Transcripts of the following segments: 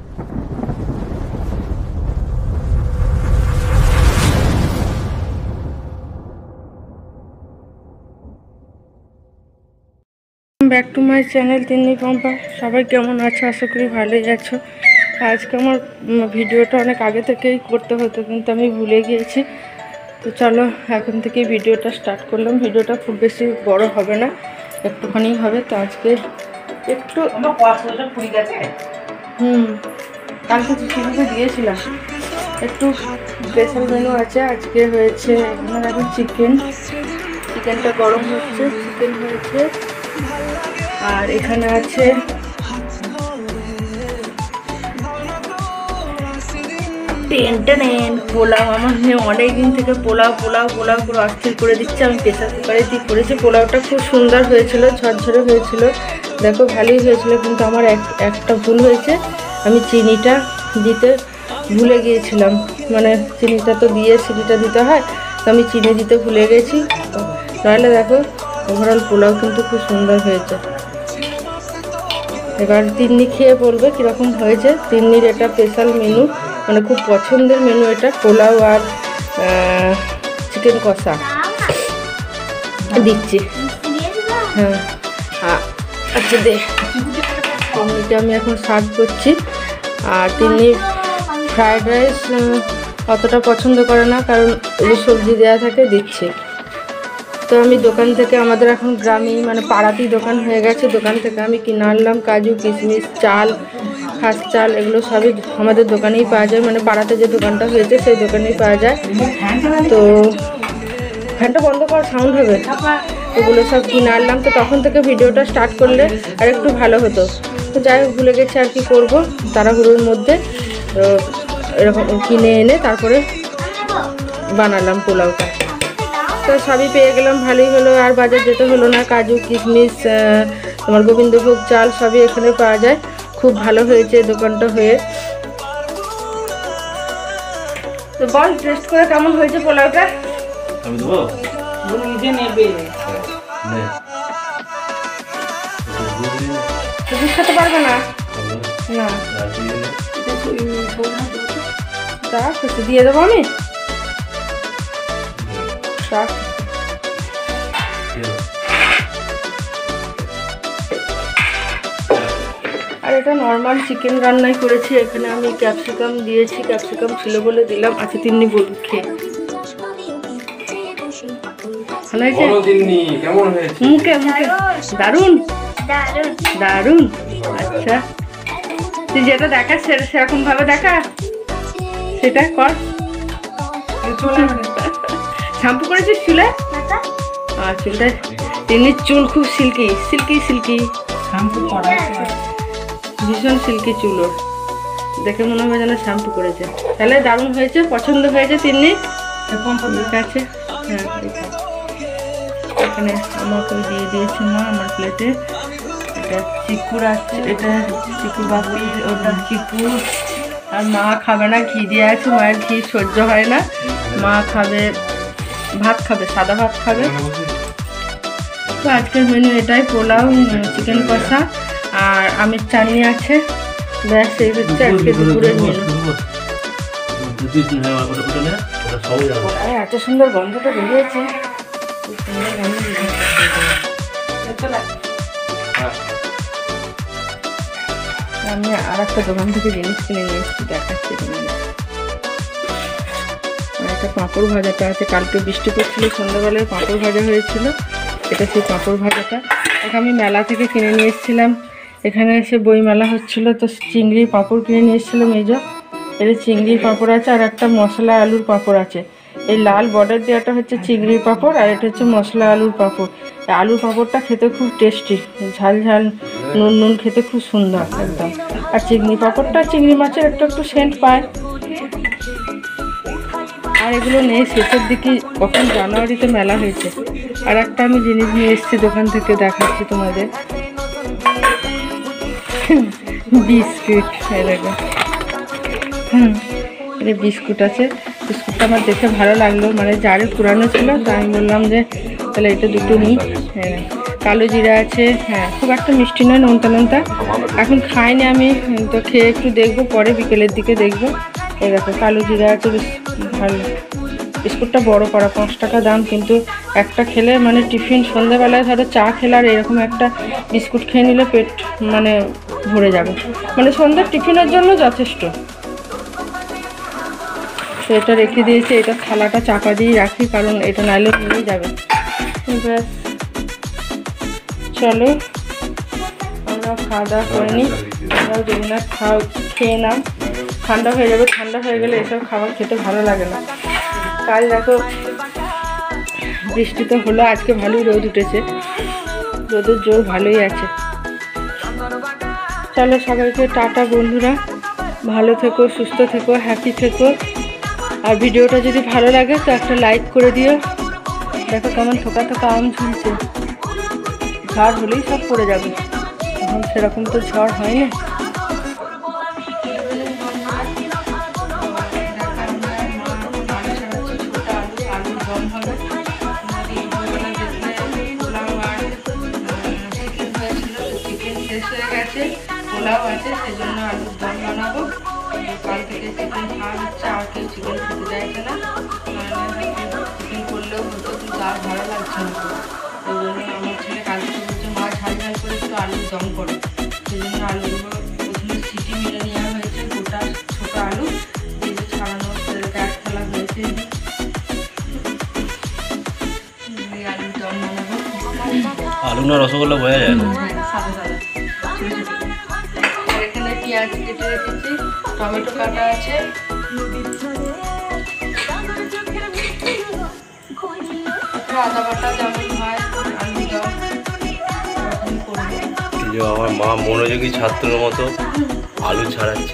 Back to my channel Tinni Pampa. সবাই কেমন আছো? আশা করি ভালোই আছো। আজকে আমার ভিডিওটা অনেক আগে থেকেই করতে হতো, কিন্তু আমি ভুলে গিয়েছি। তো চলো এখন থেকেই ভিডিওটা স্টার্ট করলাম। ভিডিওটা খুব বেশি বড় হবে না, একটুখানি হবে। তো আজকে একটু কালকে চিকেনটা দিয়েছিলাম, একটু স্পেশাল মেনু আছে। আজকে হয়েছে এখানে এখন চিকেনটা গরম হচ্ছে, চিকেন হয়েছে। আর এখানে আছে পোলাও। আমার মেয়ে অনেকদিন থেকে পোলাও করে অস্থির করে দিচ্ছে। আমি প্রেসার কুকারে দিয়ে করেছি। পোলাওটা খুব সুন্দর হয়েছিল, ঝরঝরে হয়েছিল, দেখো ভালোই হয়েছিল। কিন্তু আমার একটা ভুল হয়েছে, আমি চিনিটা দিতে ভুলে গিয়েছিলাম। মানে চিনিটা তো দিয়ে চিনিটা দিতে হয়, তো আমি চিনি দিতে ভুলে গেছি। নাহলে দেখো ওভারঅল পোলাও কিন্তু খুব সুন্দর হয়েছে। এবার তিন্নি খেয়ে বলবে কীরকম হয়েছে। তিন্নির এটা স্পেশাল মেনু, মানে খুব পছন্দের মেনু এটা, পোলাও আর চিকেন কষা দিচ্ছি। হ্যাঁ আচ্ছা দে, তিন্নিকে আমি এখন সার্ভ করছি। আর তিন্নি ফ্রায়েড রাইস অতটা পছন্দ করে না, কারণ ওই সবজি দেওয়া থাকে, দিচ্ছি। তো আমি দোকান থেকে, আমাদের এখন গ্রামে মানে পাড়াতেই দোকান হয়ে গেছে, দোকান থেকে আমি কিনে আনলাম কাজু কিশমিশ, চাল, খাস চাল, এগুলো সবই আমাদের দোকানেই পাওয়া যায়। মানে পাড়াতে যে দোকানটা হয়েছে সেই দোকানেই পাওয়া যায়। তো ফ্যানটা বন্ধ কর, সাউন্ড হবে। এগুলো সব কিনে আনলাম। তো তখন থেকে ভিডিওটা স্টার্ট করলে আর একটু ভালো হতো। তো যাই হোক, ভুলে গেছি আর কি করবো, তাড়াহুড়োর মধ্যে। তো এরকম কিনে এনে তারপরে বানালাম পোলাওটা। তো সবই পেয়ে গেলাম, ভালোই হলো। আর বাজার যেতে হলো না। কাজু কিশমিশ, তোমার গোবিন্দভোগ চাল সবই এখানে পাওয়া যায়। খুব ভালো হয়েছে দোকানটা হয়ে। তো বল টেস্ট করে কেমন হয়েছে পোলাওটা। আমি দেবো, নিজে নেবে, খেতে পারবে না, না দিয়ে দেবো আমি। আর এটা নর্মাল চিকেন রান্নাই করেছি। এখানে আমি ক্যাপসিকাম দিয়েছি, ক্যাপসিকাম ছিল বলে দিলাম। আচ্ছা তিন্নি বলুন খেয়ে মুখে মুখে দারুন দারুন। আচ্ছা তুই যেটা দেখাস সেরকম ভাবে দেখা, সেটা কর। শ্যাম্পু করেছিস চুলে? আর চুলটা, তিন্নির চুল খুব সিল্কি সিল্কি সিল্কি, শ্যাম্পু করা ভীষণ সিল্কি চুল। দেখে মনে হবে যেন শ্যাম্পু করেছে। তাহলে দারুণ হয়েছে, পছন্দ হয়েছে তিন্নি? ঠিক আছে। হ্যাঁ এখানে আমাকে দিয়ে দিয়েছে মা আমার প্লেটে। এটা চিকুর আছে, এটা চিকু বাকি, ওটা চিকু। আর মা খাবে না, ঘি দিয়ে আছে, মায়ের ঘি সহ্য হয় না। মা খাবে ভাত, খাবে সাদা ভাত খাবে। তো আজকের মেনু এটাই, পোলাও, চিকেন কষা আর আমের চাটনি আছে। ব্যাস এই হচ্ছে আজকে দুপুরের মেনু। এত সুন্দর গন্ধটা বেরিয়েছে, খুব সুন্দর গন্ধ বেরিয়েছে। আমি আর একটা দোকান থেকে জিনিস কিনে নিয়ে এসেছি, দেখাচ্ছি। একটা পাঁপড় ভাজাটা আছে, কালকে বৃষ্টি পড়ছিল, সন্ধ্যাবেলায় পাঁপড় ভাজা হয়েছিল। এটা সেই পাঁপড় ভাজাটা, এটা আমি মেলা থেকে কিনে নিয়ে এসেছিলাম। এখানে এসে বই মেলা হচ্ছিল, তো চিংড়ির পাঁপড় কিনে নিয়ে এসেছিলাম। এই যে এটা চিংড়ির পাঁপড় আছে, আর একটা মশলা আলুর পাঁপড় আছে। এই লাল বর্ডার দেওয়াটা হচ্ছে চিংড়ির পাঁপড়, আর এটা হচ্ছে মশলা আলুর পাঁপড়। আলুর পাঁপড়টা খেতে খুব টেস্টি, ঝাল ঝাল নুন নুন, খেতে খুব সুন্দর একদম। আর চিংড়ি পাঁপড়টা চিংড়ি মাছের একটু একটু সেন্ট পায়। আর এগুলো নেই, শেষের দিকে, কখন জানুয়ারিতে মেলা হয়েছে। আর একটা আমি জিনিস নিয়ে এসেছি দোকান থেকে, দেখাচ্ছি তোমাদের। বিস্কুট, এরকম এটা বিস্কুট আছে। বিস্কুটটা আমার দেখে ভালো লাগলো, মানে যারে পুরানো ছিল, তো আমি বললাম যে তাহলে এটা দুটো নিই। হ্যাঁ কালো জিরা আছে। হ্যাঁ, খুব একটা মিষ্টি নয়, নোনতা নোনতা। এখন খাইনি আমি, তো খেয়ে একটু দেখবো, পরে বিকেলের দিকে দেখবো। এই দেখো কালো জিরা আছে, বেশ ভালো। বিস্কুটটা বড় করা, 5 টাকা দাম, কিন্তু একটা খেলে মানে টিফিন সন্ধ্যাবেলায় ধরো চা খেলে আর এরকম একটা বিস্কুট খেয়ে নিলে পেট মানে ভরে যাবে, মানে সন্ধ্যার টিফিনের জন্য যথেষ্ট। তো এটা রেখে দিয়েছি, এটা থালাটা চাপা দিয়ে রাখি, কারণ এটা নাইলে নিয়ে যাবে। ব্যাস, চলো আমরা খাওয়া দাওয়া করে নিই। আমরাও যদি না খেয়ে নাও, ঠান্ডা হয়ে যাবে। ঠান্ডা হয়ে গেলে এসব খাবার খেতে ভালো লাগে না। কাল দেখো বৃষ্টি তো হলো, আজকে ভালোই রোদ উঠেছে, রোদের জোর ভালোই আছে। চলো সবাইকে টাটা বন্ধুরা, ভালো থেকো, সুস্থ থেকো, হ্যাপি থেকো। আর ভিডিওটা যদি ভালো লাগে তো একটা লাইক করে দিও। দেখো কেমন থোকা থোকা আম ঝুলছে, ঝড় হলেই সব পড়ে যাবে, এখন সেরকম তো ঝড় হয় না। পোলাও আছে, সেজন্য আলুর দম বানাবো। কাল থেকে চিকেন খাওয়া হচ্ছে, আর কেউ চিকেন খেতে চাইছে না। চিকেন করলেও হতো, কিন্তু আর ভালো লাগছে না। ওই জন্য আমার ছেলে কাল থেকে বলছে মা ঝাল ঝাল করে একটু আলুর দম করো। সেই জন্য আলুগুলো প্রথমে সিটি মেরে নেওয়া হয়েছে, গোটা ছোটো আলু দিয়ে ছাড়ানো এক থালা হয়েছে। আলুর দম বানাবো। আলু না রসগোল্লা বোঝা যায় না। সাদা সাদা এখানে পেঁয়াজ কেটে রেখেছি, টমেটো কাটা আছে, আদা বাটা যেমন হয় আলু দম করবো। আমার মা মনোযোগী ছাত্রের মতো আলু ছাড়াচ্ছে।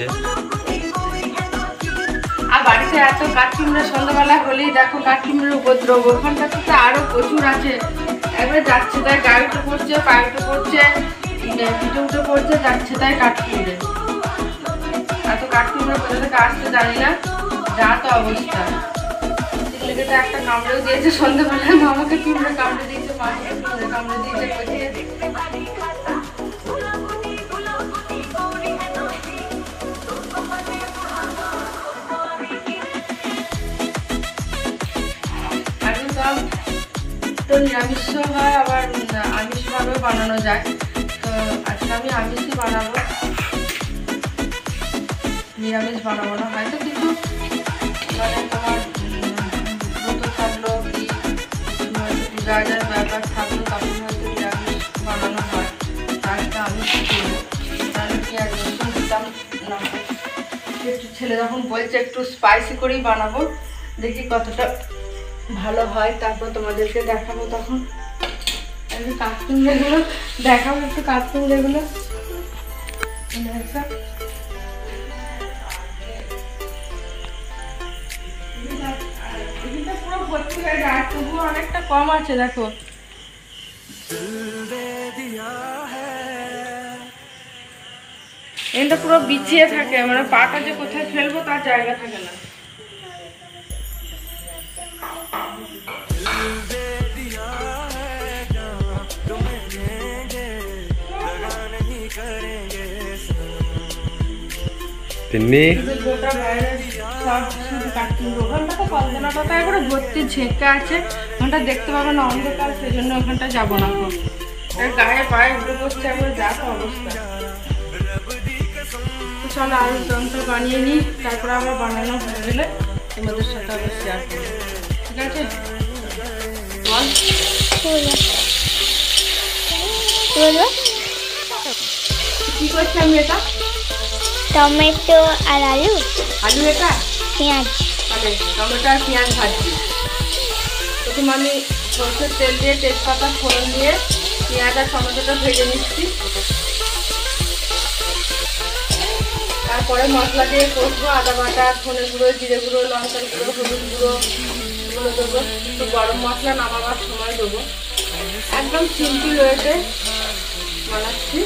আর বাড়িতে এত কাঠকিমড়া সন্ধ্যাবেলা হলেই দেখো কাঠকিমড়ের উপদ্রব, ওখানটাতে তো আরো প্রচুর আছে। একবার যাচ্ছে তাই গায়ে উঠে পড়ছে, পায়ে উঠে পড়ছে, পিঠে উঠে পড়ছে, যাচ্ছে তাই কাঠকিমড়ে। এত কাঠকিমড়ে কোথা থেকে আসতে জানি না, যা তো অবস্থা। চিকলিকেটা একটা কামড়েও দিয়েছে সন্ধ্যাবেলায়, মামাকে কিমড়ে কামড়ে দিয়েছে, মামাকে কিমড়ে কামড়ে দিয়েছে। তো নিরামিষ হয়, আবার আমিষভাবেও বানানো যায়। তো আজকে আমি আমিষই বানাবো, নিরামিষ বানাবো না। হয়তো কিছু মানে তোমার ব্রত থাকলো কি পূজা ব্যাপার থাকলো, তখন হয়তো নিরামিষ বানানো হয়। আজকে আমিষই করবো, তাহলে পেঁয়াজ রসুন দিতাম না। একটু ছেলে যখন বলছে একটু স্পাইসি করেই বানাবো, দেখি কতটা ভালো হয়, তারপর তোমাদেরকে দেখাবো। তখন কাঠকিমড়েগুলো দেখাবো, একটু কাঠকিমড়েগুলো। পুরো ভর্তি হয়ে যায়, তবুও অনেকটা কম আছে। দেখো এটা পুরো বিছিয়ে থাকে, মানে পাটা যে কোথায় ফেলবো তার জায়গা থাকে না। ওখানটাতে একবারে ভর্তি ঝেঁকা আছে, ওখানটা দেখতে পাবো না, অন্ধকার, সেই জন্য ওখানটা যাবো না। গায়ে পায়ে উঠে বসছে, একবার যা তো অবস্থা। চলো আলুর দমটা বানিয়ে নিই, তারপরে আবার বানানো হয়ে গেলে তোমাদের সাথে আবার শেয়ার করবো, ঠিক আছে? কি করছি আমি? এটা টমেটো আর আলু, আলু এটা পেঁয়াজ, টমেটো আর পেঁয়াজ ভাজছি। প্রথমে আমি সরষের তেল দিয়ে তেজপাতা ফোড়ন দিয়ে পেঁয়াজ আর টমেটোটা ভেজে নিচ্ছি। তারপরে মশলা দিয়ে কষবো, আদা বাটা, ধনে গুঁড়ো, জিরে গুঁড়ো, লঙ্কার গুঁড়ো, হলুদ গুঁড়ো এগুলো দেবো। একটু গরম মশলা নামাবার সময় দেবো। একদম সিম্পল ওয়েতে বানাচ্ছি।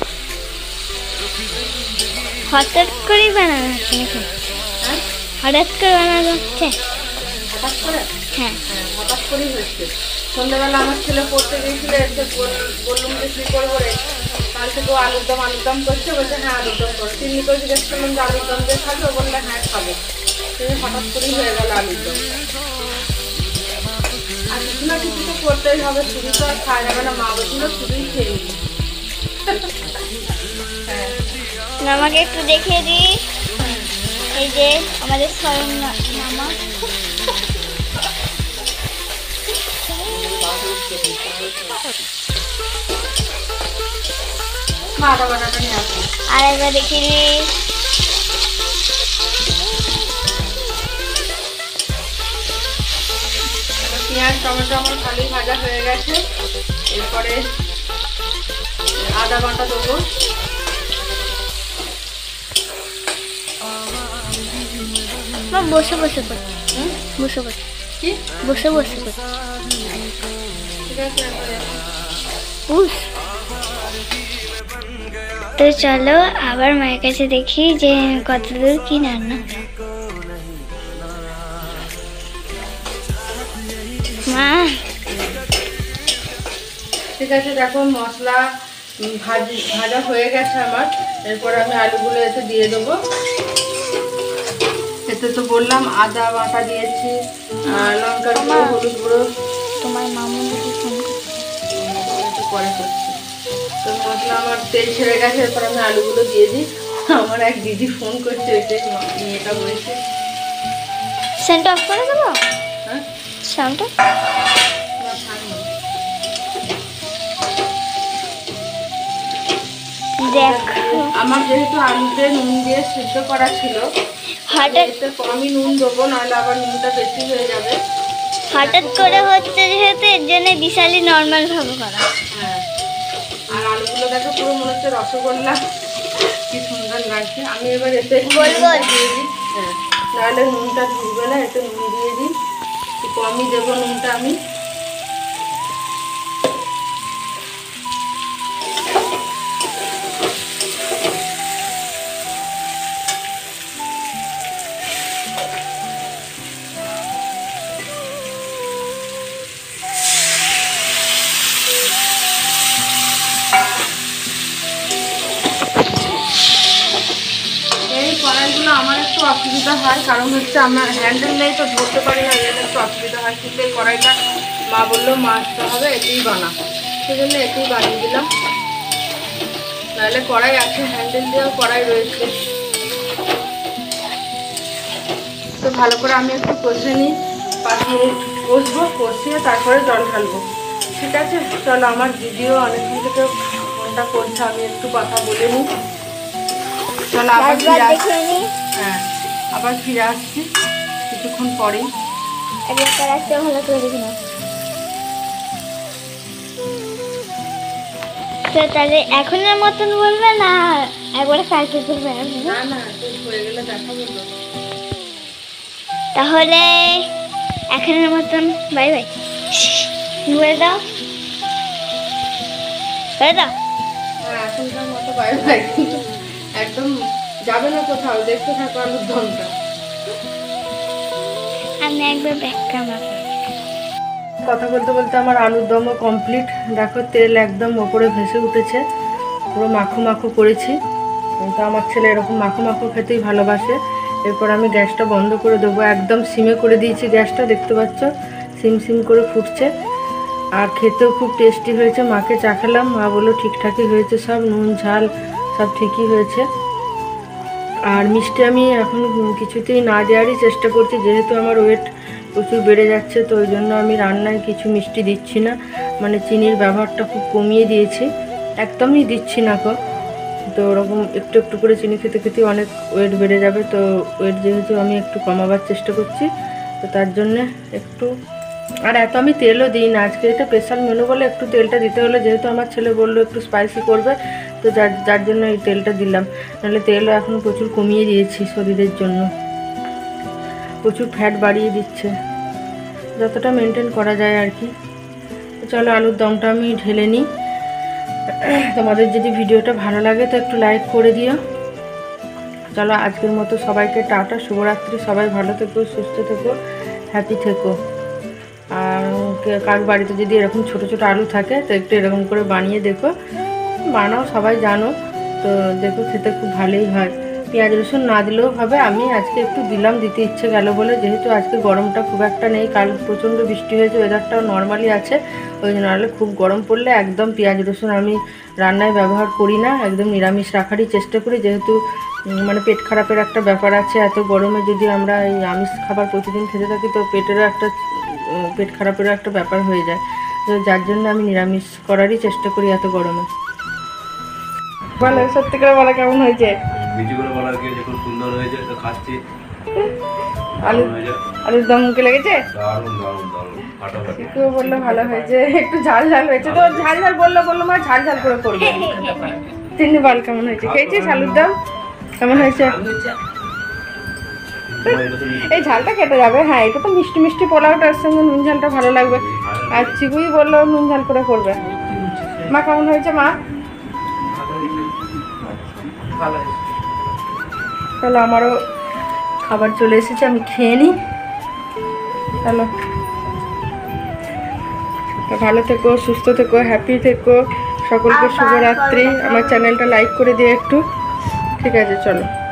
হঠাৎ করে বানানো হচ্ছে নাকি? হ্যাঁ, হঠাৎ করে বানানো হচ্ছে। হঠাৎ করে? হ্যাঁ, হঠাৎ করেই হচ্ছে। সন্ধ্যাবেলা আমার ছেলে পড়তে গিয়েছিল, এসে বললুম যে কী করবো রে, কাল থেকে ও আলুর দম করছে, বলছে হ্যাঁ আলুর দম করো। তিন্নিকেও জিজ্ঞেস করলাম যে আলুর দম দিয়ে খাবে, ও বললে হ্যাঁ খাবো। তুমি হঠাৎ করেই হয়ে গেল আলুর দম। আর কিছু না কিছু তো করতেই হবে, শুধু তো আর খাওয়া যাবে না, মা বলছিল শুধুই খেয়ে নিবি। হ্যাঁ, আমাকে একটু দেখিয়ে দিস। এই যে আমাদের স্বয়ং মামা। আদা বাটাটা নিয়ে আসো। আর একবার দেখিয়ে দিস। পেঁয়াজ টমেটো আমার ভালোই ভাজা হয়ে গেছে। এরপরে আদা বাটা দেবো। বসে বসে কর, বসে বসে, কি বসে বসে কর। ঠিক আছে, তো চলো আবার মায়ের কাছে দেখি যে কতদূর কি রান্না। মা ঠিক আছে, দেখো মশলা ভাজা হয়ে গেছে আমার। এরপর আমি আলুগুলো এতে দিয়ে দেবো। এতে তো বললাম আদা বাটা দিয়েছি, লঙ্কার গুঁড়ো, হলুদ গুঁড়ো। তোমার মামু যদি ফোন একটু পরে করছি। তো মশলা আমার তেল ছেড়ে গেছে, এরপর আমি আলুগুলো দিয়ে দিই। আমার এক দিদি ফোন করছে, এটাই মেয়েটা বলেছে। সেন্ট অফ করে দেবো, হ্যাঁ, সাউন্ডটা। দেখো আমার যেহেতু আলুতে নুন দিয়ে সিদ্ধ করা ছিল, হঠাৎ এতে কমই নুন দেবো, নাহলে আবার নুনটা বেশি হয়ে যাবে। হঠাৎ করে হচ্ছে যেহেতু এর জন্য বিশালই নর্মাল ভাবে করা। হ্যাঁ, আর আলুগুলো দেখো পুরো মনে হচ্ছে রসগোল্লা, কি সুন্দর লাগছে। আমি এবার এতে গোল গোল। দিয়ে দিই। হ্যাঁ, নাহলে নুনটা ঢুকবে না, এতে নুন দিয়ে দিই। একটু কমই দেবো নুনটা আমি। এই কড়াইগুলো আমার একটু অসুবিধা হয়, কারণ হচ্ছে আমার হ্যান্ডেল নেই তো ধরতে পারি না, এর একটু অসুবিধা হয়। কিন্তু এই কড়াইটা মা বললো মাছটা হবে এতেই বানা, সেই জন্য এতেই বানিয়ে দিলাম। নাহলে কড়াই আছে, হ্যান্ডেল দিয়েও কড়াই রয়েছে। তো ভালো করে আমি একটু কষে নিই, 5 মিনিট কষবো, কষিয়ে তারপরে জল ঢালবো। ঠিক আছে, চলো। আমার দিদিও অনেকক্ষণ থেকে ফোনটা করছে, আমি একটু কথা বলে নিই। চলো আবার ফিরে আসছি। হ্যাঁ, আবার ফিরে আসছি কিছুক্ষণ পরেই। একবার আসতে ভালো করে দেখি না। তো তাহলে এখনের মতন বলবে না একবারে কালকে করবে? না না, হয়ে গেলে দেখা বলবো। তাহলে এখনের মতন বাই বাই বলে দাও, বলে দাও। হ্যাঁ, এখনকার মতো বাই বাই, কিন্তু একদম যাবে না কোথাও, দেখতে থাকো আলুর দমটা। আমি একবার ব্যাক ক্যামেরা কথা বলতে বলতে আমার আলুর দমও কমপ্লিট। দেখো তেল একদম ওপরে ভেসে উঠেছে, পুরো মাখো মাখো করেছি। তো আমার ছেলে এরকম মাখো মাখো খেতেই ভালোবাসে। এরপর আমি গ্যাসটা বন্ধ করে দেবো, একদম সিমে করে দিয়েছি গ্যাসটা, দেখতে পাচ্ছ সিম সিম করে ফুটছে। আর খেতেও খুব টেস্টি হয়েছে। মাকে চাখালাম, মা বললো ঠিকঠাকই হয়েছে, সব নুন ঝাল সব ঠিকই হয়েছে। আর মিষ্টি আমি এখন কিছুতেই না দেওয়ারই চেষ্টা করছি, যেহেতু আমার ওয়েট প্রচুর বেড়ে যাচ্ছে, তো ওই জন্য আমি রান্নায় কিছু মিষ্টি দিচ্ছি না, মানে চিনির ব্যবহারটা খুব কমিয়ে দিয়েছি, একদমই দিচ্ছি না গো। তো ওরকম একটু একটু করে চিনি খেতে খেতে অনেক ওয়েট বেড়ে যাবে, তো ওয়েট যেহেতু আমি একটু কমাবার চেষ্টা করছি, তো তার জন্যে একটু। আর এত আমি তেলও দিই না, আজকে এটা স্পেশাল মেনু বলে একটু তেলটা দিতে হলো, যেহেতু আমার ছেলে বললো একটু স্পাইসি করবে, তো যার জন্য এই তেলটা দিলাম। নাহলে তেলও এখন প্রচুর কমিয়ে দিয়েছি শরীরের জন্য, প্রচুর ফ্যাট বাড়িয়ে দিচ্ছে, যতটা মেনটেন করা যায় আর কি। চলো আলুর দমটা আমি ঢেলে নিই। তোমাদের যদি ভিডিওটা ভালো লাগে তো একটু লাইক করে দিও। চলো আজকের মতো সবাইকে টাটা, শুভরাত্রি। সবাই ভালো থেকো, সুস্থ থেকো, হ্যাপি থেকো। আর কার বাড়িতে যদি এরকম ছোট ছোট আলু থাকে তো একটু এরকম করে বানিয়ে দেখো, বানাও সবাই জানো তো, দেখো খেতে খুব ভালোই হয়। পেঁয়াজ রসুন না দিলেও হবে, আমি আজকে একটু দিলাম, দিতে ইচ্ছে গেল বলে, যেহেতু আজকে গরমটা খুব একটা নেই, কাল প্রচণ্ড বৃষ্টি হয়েছে, ওয়েদারটাও নর্মালি আছে, ওই জন্য নাহলে খুব গরম পড়লে একদম পেঁয়াজ রসুন আমি রান্নায় ব্যবহার করি না, একদম নিরামিষ রাখারই চেষ্টা করি, যেহেতু মানে পেট খারাপের একটা ব্যাপার আছে। এত গরমে যদি আমরা এই আমিষ খাবার প্রতিদিন খেতে থাকি তো পেটেরও একটা পেট খারাপেরও একটা ব্যাপার হয়ে যায়, তো যার জন্য আমি নিরামিষ করারই চেষ্টা করি এত গরমে। বলো সত্যি করে বলা কেমন হয়েছে? মিষ্টি করে বলা কি খুব সুন্দর হয়েছে, তো খাচ্ছি। আলুর দম মুখে লেগেছে? দারুণ দারুণ দারুণ, ফাটাফাটি। কেউ বললো ভালো হয়েছে, একটু ঝাল ঝাল হয়েছে, তো ঝাল ঝাল বললো মা ঝাল ঝাল করে করবে। তিনি বল কেমন হয়েছে, খেয়েছিস আলুর দম কেমন হয়েছে? এই ঝালটা কেটে যাবে, হ্যাঁ এটা তো মিষ্টি মিষ্টি পোলাওটার সঙ্গে নুন ঝালটা ভালো লাগবে। আর চিকুই বললো নুন ঝাল করে করবে। মা কেমন হয়েছে মা? তাহলে আমারও খাবার চলে এসেছে, আমি খেয়ে নিই। হ্যালো, ভালো থেকো, সুস্থ থেকো, হ্যাপি থেকো, সকলকে শুভরাত্রি। আমার চ্যানেলটা লাইক করে দিয়ে একটু, ঠিক আছে চলো।